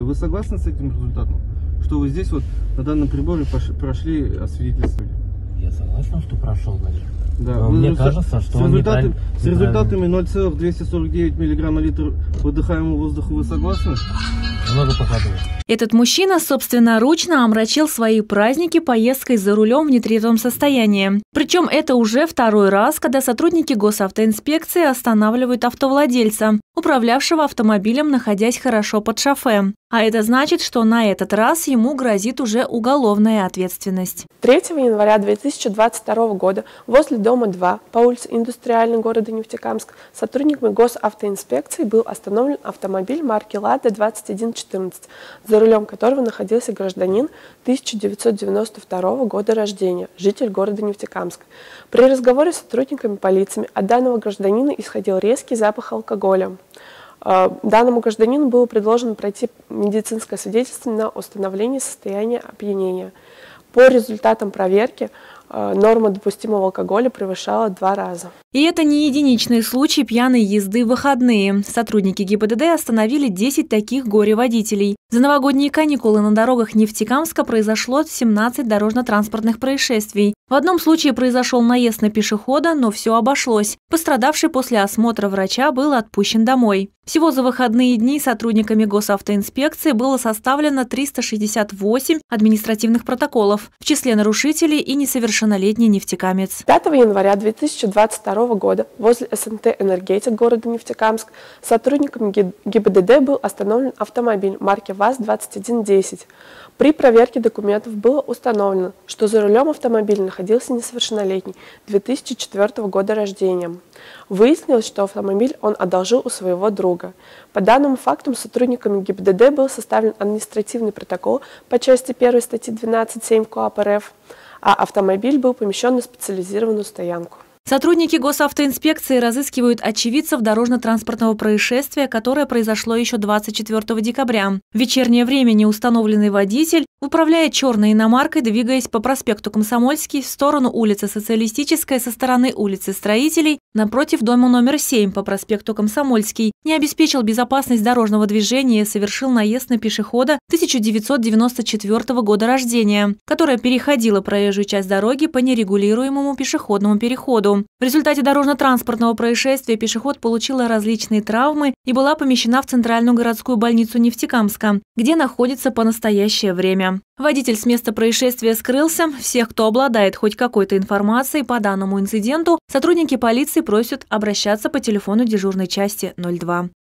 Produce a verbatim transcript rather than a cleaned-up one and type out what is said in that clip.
Вы согласны с этим результатом? Что вы здесь вот на данном приборе прошли освидетельствование? Я согласен, что прошел на них. Да, Но мне кажется, что с, он результатами, с результатами неправильно. ноль целых двести сорок девять миллиграмма литр выдыхаемого воздуха вы согласны? Много покладывать. Этот мужчина собственноручно омрачил свои праздники поездкой за рулем в нетрезвом состоянии. Причем это уже второй раз, когда сотрудники госавтоинспекции останавливают автовладельца, управлявшего автомобилем, находясь хорошо под шофе. А это значит, что на этот раз ему грозит уже уголовная ответственность. третьего января две тысячи двадцать второго года возле дома два по улице Индустриальной города Нефтекамск сотрудниками госавтоинспекции был остановлен автомобиль марки «Лада» двадцать один четырнадцать, за рулем которого находился гражданин тысяча девятьсот девяносто второго года рождения, житель города Нефтекамск. При разговоре с сотрудниками полиции от данного гражданина исходил резкий запах алкоголя. Данному гражданину было предложено пройти медицинское свидетельство на установление состояния опьянения. По результатам проверки норма допустимого алкоголя превышала два раза. И это не единичный случай пьяной езды в выходные. Сотрудники ГИБДД остановили десять таких горе-водителей. За новогодние каникулы на дорогах Нефтекамска произошло семнадцать дорожно-транспортных происшествий. В одном случае произошел наезд на пешехода, но все обошлось. Пострадавший после осмотра врача был отпущен домой. Всего за выходные дни сотрудниками госавтоинспекции было составлено триста шестьдесят восемь административных протоколов, в числе нарушителей и несовершеннолетний нефтекамец. пятого января две тысячи двадцать второго года возле СНТ «Энергетик» города Нефтекамск сотрудниками ГИБДД был остановлен автомобиль марки ВАЗ двадцать один десять. При проверке документов было установлено, что за рулем автомобиля находился несовершеннолетний, две тысячи четвёртого года рождения. Выяснилось, что автомобиль он одолжил у своего друга. По данным фактам сотрудниками ГИБДД был составлен административный протокол по части первой статьи двенадцать семь КоАП РФ, а автомобиль был помещен на специализированную стоянку. Сотрудники госавтоинспекции разыскивают очевидцев дорожно-транспортного происшествия, которое произошло еще двадцать четвёртого декабря. В вечернее время неустановленный водитель, управляя черной иномаркой, двигаясь по проспекту Комсомольский в сторону улицы Социалистической со стороны улицы Строителей, напротив дома номер семь по проспекту Комсомольский, не обеспечил безопасность дорожного движения и совершил наезд на пешехода тысяча девятьсот девяносто четвёртого года рождения, которая переходила проезжую часть дороги по нерегулируемому пешеходному переходу. В результате дорожно-транспортного происшествия пешеход получила различные травмы и была помещена в Центральную городскую больницу Нефтекамска, где находится по настоящее время. Водитель с места происшествия скрылся. Всех, кто обладает хоть какой-то информацией по данному инциденту, сотрудники полиции просят обращаться по телефону дежурной части ноль два.